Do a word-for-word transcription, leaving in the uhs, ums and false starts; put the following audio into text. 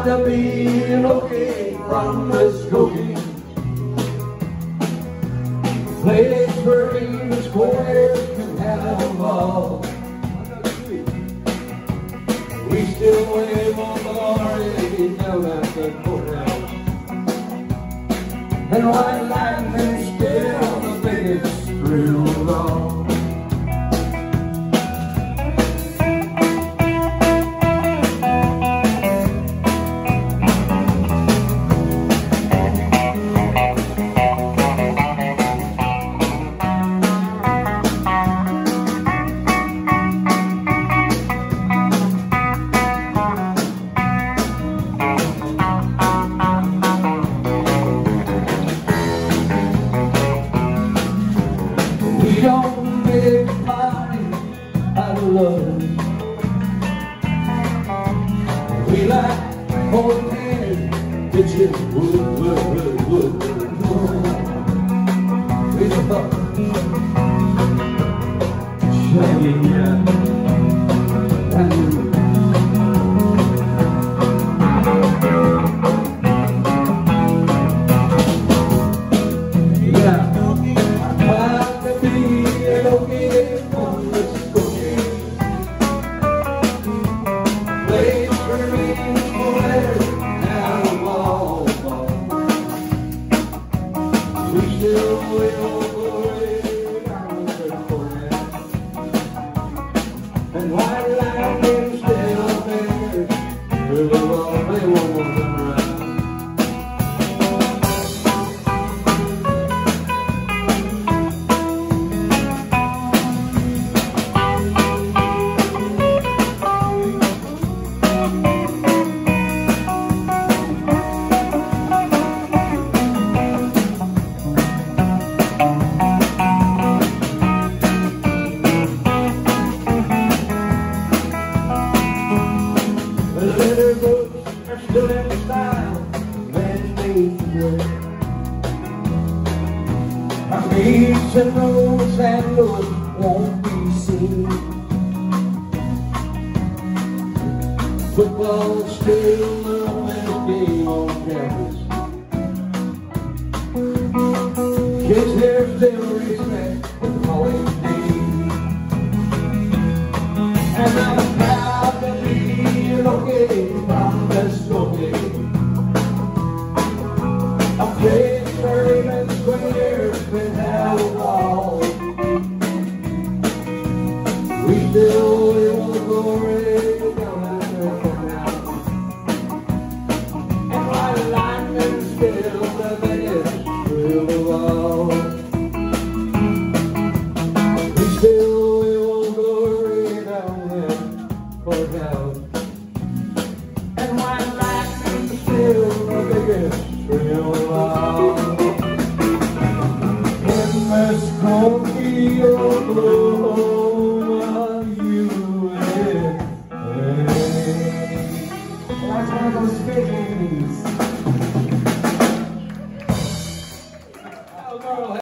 proud to be an Okie from Muskokie. Place where even squares can have a ball. We still live on the glory down at the courthouse. And white lightning's still the biggest thrill of all. We don't make a party out of love. We like cold-handed bitches, wood, wood, wood, wood, wood. We the fuck. Shaggy, yeah. And white lightning still there, really well, they won't come around. The letter books are still in style, men made to wear. Our beach and roads and doors won't be seen. Football's still the only game on campus. Kids here still respect the college name. And I'm proud to be an Okie from Muskokie. A place where even squares can have a ball. We still live on the glory down at the courthouse. And white lightning's still the biggest thrill of all. We still live on the glory down at the courthouse. And white lightning's still the biggest thrill of all. In Muskokie, Oklahoma, U S A. That's one of those biggies.